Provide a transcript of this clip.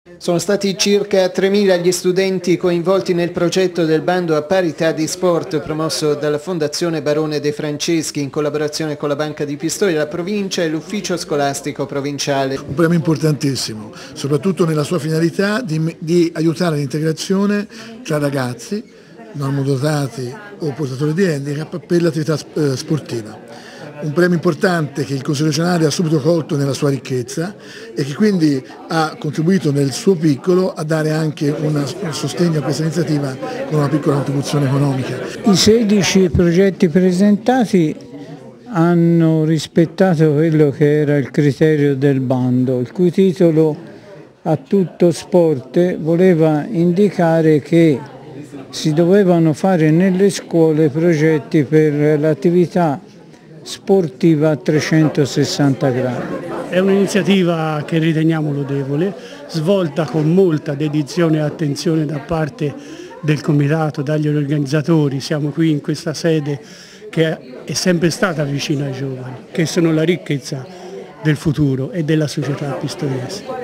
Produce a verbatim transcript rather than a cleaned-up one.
Sono stati circa tremila gli studenti coinvolti nel progetto del bando a parità di sport promosso dalla Fondazione Barone De Franceschi in collaborazione con la Banca di Pistoia, la provincia e l'ufficio scolastico provinciale. Un premio importantissimo, soprattutto nella sua finalità di, di aiutare l'integrazione tra ragazzi normodotati o portatori di handicap per l'attività sportiva. Un premio importante che il Consiglio regionale ha subito colto nella sua ricchezza e che quindi ha contribuito nel suo piccolo a dare anche una, un sostegno a questa iniziativa con una piccola contribuzione economica. I sedici progetti presentati hanno rispettato quello che era il criterio del bando, il cui titolo "A tutto sport" voleva indicare che si dovevano fare nelle scuole progetti per l'attività sportiva a trecentosessanta gradi. È un'iniziativa che riteniamo lodevole, svolta con molta dedizione e attenzione da parte del comitato, dagli organizzatori. Siamo qui in questa sede che è sempre stata vicina ai giovani, che sono la ricchezza del futuro e della società pistoiese.